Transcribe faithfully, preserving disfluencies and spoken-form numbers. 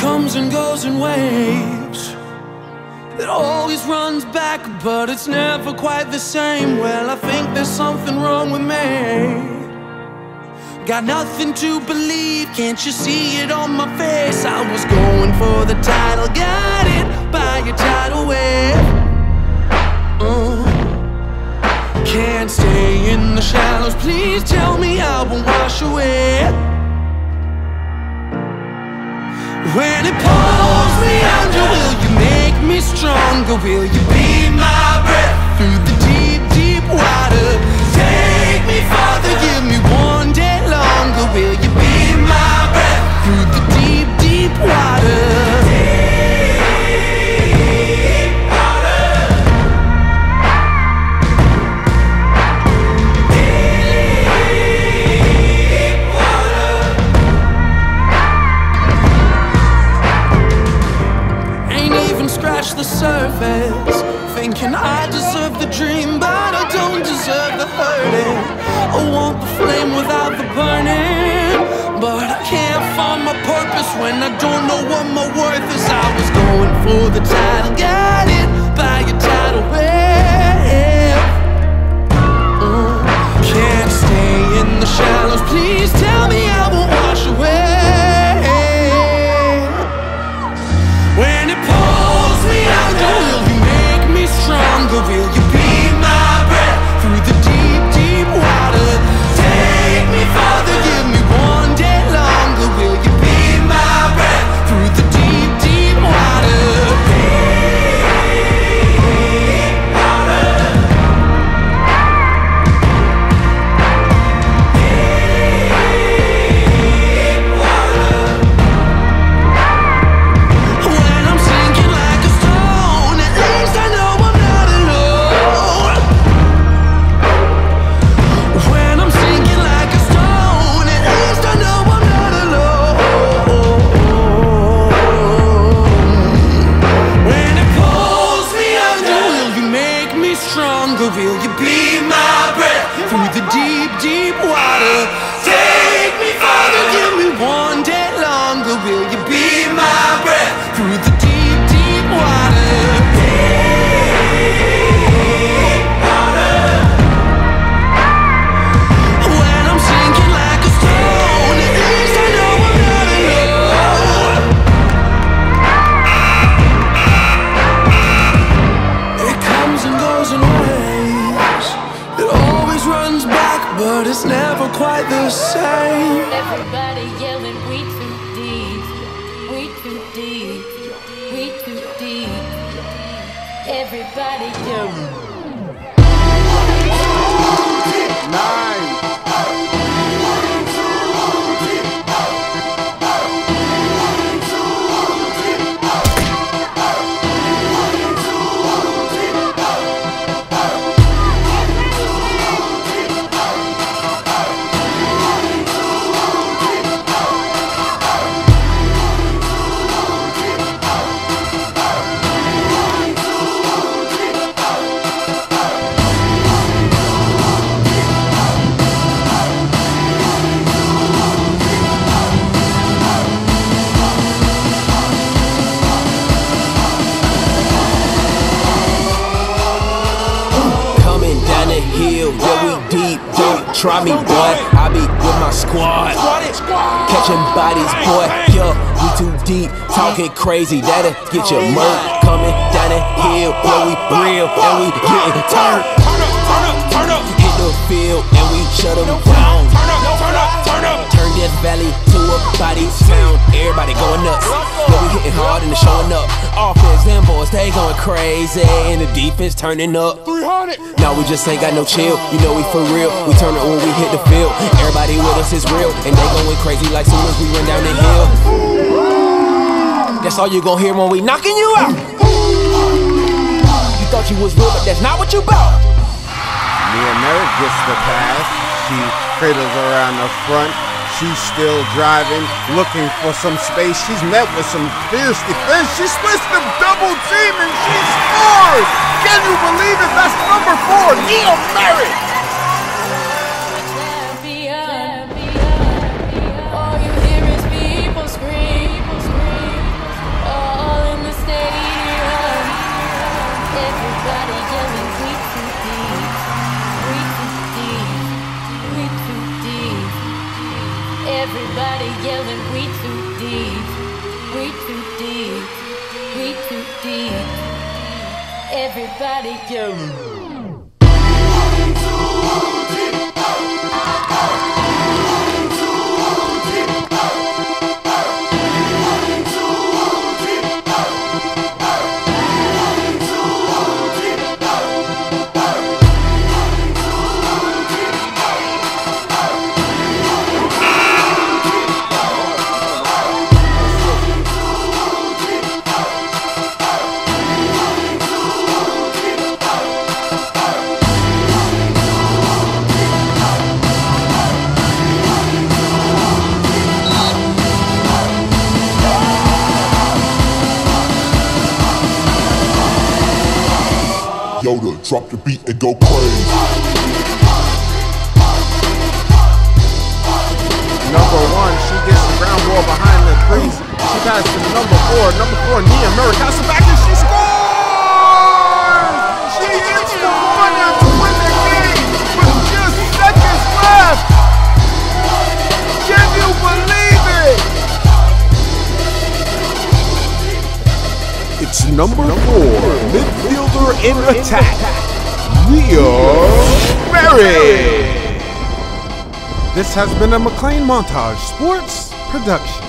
comes and goes in waves. It always runs back, but it's never quite the same. Well, I think there's something wrong with me. Got nothing to believe, can't you see it on my face? I was going for the title, got it by a tidal wave. uh, Can't stay in the shallows, please tell me I won't wash away. When it pulls me under, will you make me stronger? Will you be my breath through the deep, deep water? Take me farther, give me one day longer. Will you be my breath through the deep, deep water? Deep water. Deep water. Ain't even scratched the surface, thinking I deserve the dream, but I don't deserve the hurting. I want the flame without the burning, but I can't find my purpose when I don't know what my worth is. I was going for the title, got it by a tidal wave. uh, Can't stay in the shallows, please tell me I won't wash away. When it pulls me under, will you make me stronger? Will you be my breath through the deep, deep water? Take me farther, give me one day longer. Will you be my breath through the deep, deep water? Deep water. Deep water. When I'm sinking like a stone, at least I know I'm not alone. When I'm sinking like a stone, at least I know I'm not alone. When it pulls me under, will you make me stronger? Will you be my breath through the deep, deep water? Take me farther, give me one day longer. Will you be my breath through the deep, deep water? Deep water. When I'm sinking like a stone, at least I know I'm not alone. It comes and goes in waves. It always runs back, but it's never quite the same. Everybody yelling, we too deep, we too deep, we too deep. Everybody yelling. Nine. Coming down the hill, yeah, we deep, don't try me, boy. I be with my squad, catching bodies, boy. Yo, we too deep, talking crazy, that'll get your murk. Coming down the hill, yeah, we real, and we getting turned. Turn up, turn up, turn up. Hit the field, and we shut them down. Turn up, turn up, turn up. Turn Death Valley to a body town. Everybody going nuts, yeah, we hitting hard and it's showing up. Offense, them boys, they going crazy, and the defense turning up. Now we just ain't got no chill, you know we for real. We turn it when we hit the field. Everybody with us is real, and they going crazy like soon as we run down the hill. That's all you gon' hear when we knocking you out. You thought you was real, but that's not what you bout. Mia Merritt gets the pass. She cradles around the front. She's still driving, looking for some space. She's met with some fierce defense. She splits the double team and she scores! Can you believe it? That's number four, Mia Merritt! All you hear is people scream, everybody go. Yoda, drop the beat and go crazy. Number one, she gets the ground ball behind the crease. She passes to number four. Number four, Nia Murray passes back and she scores! She hits the corner to win the game with just seconds left. Can you believe it? It's number four, midfielder in attack, Nia Murray. This has been a McLean Montage Sports production.